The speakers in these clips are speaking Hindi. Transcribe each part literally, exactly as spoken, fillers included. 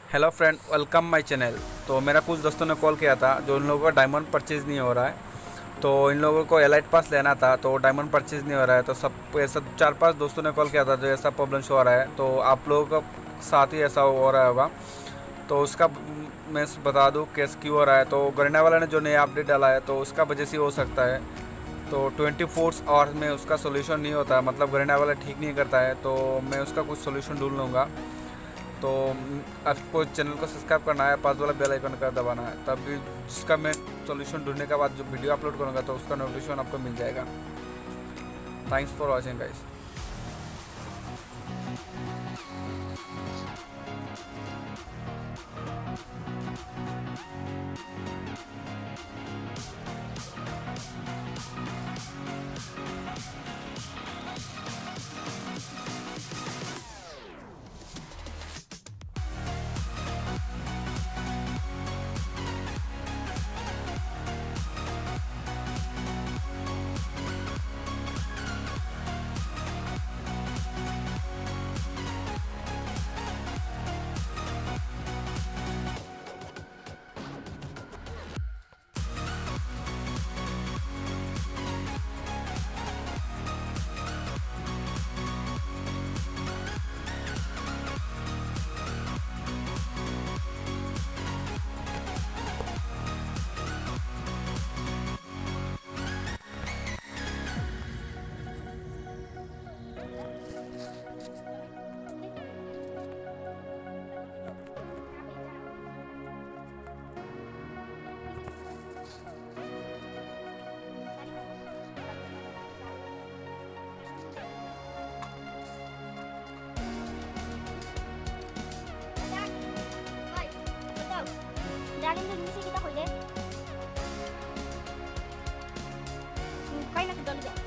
Hello friend, welcome my channel. तो मेरा कुछ दोस्तों ने कॉल किया था जो इन लोगों का डायमंड परचेज़ नहीं हो रहा है। तो इन लोगों को एलाइट पास लेना था, तो डायमंड परचेज़ नहीं हो रहा है। तो सब ऐसा चार पांच दोस्तों ने कॉल किया था जो ऐसा प्रॉब्लम हो रहा है। तो आप लोगों का साथ ही ऐसा हो रहा होगा, तो उसका मैं बता दूं केस क्यों हो रहा है। तो गरिना वाला ने जो नया अपडेट डाला है तो उसका वजह से हो सकता है। तो ट्वेंटी फोर आवर्स में उसका सोल्यूशन नहीं होता, मतलब गरिना वाला ठीक नहीं करता है। तो मैं उसका कुछ सोल्यूशन ढूंढ लूँगा। तो म, आपको चैनल को सब्सक्राइब करना है, पास वाला बेल आइकन का दबाना है, तभी जिसका मैं सॉल्यूशन ढूंढने के बाद जो वीडियो अपलोड करूँगा तो उसका नोटिफिकेशन आपको मिल जाएगा। Thanks for watching guys. Dali na misi kita ko deh. Kaya na dali deh.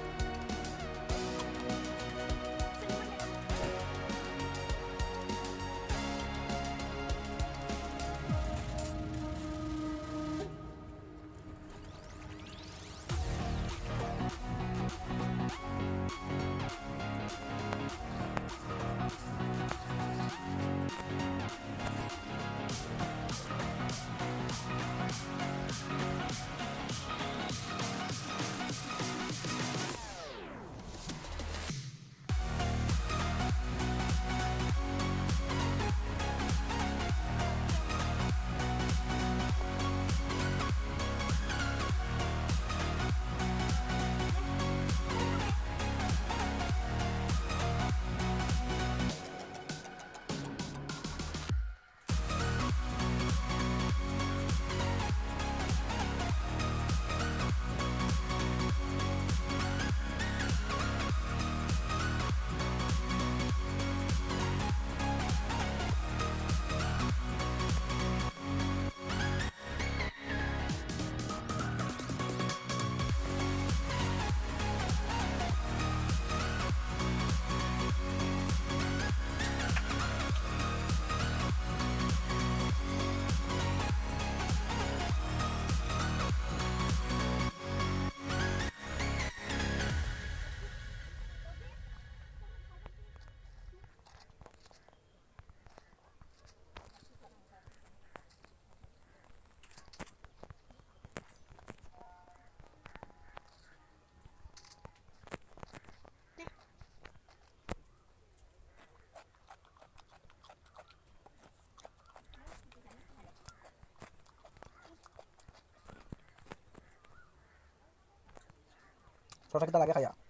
Suara kita lagi kayak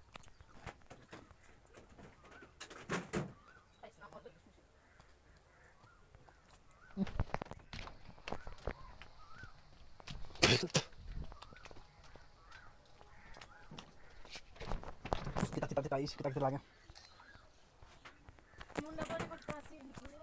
kita kita kita isi kita kita lagi. Munda boleh berkasih.